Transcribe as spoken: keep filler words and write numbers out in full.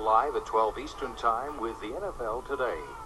live at twelve Eastern Time with the N F L Today.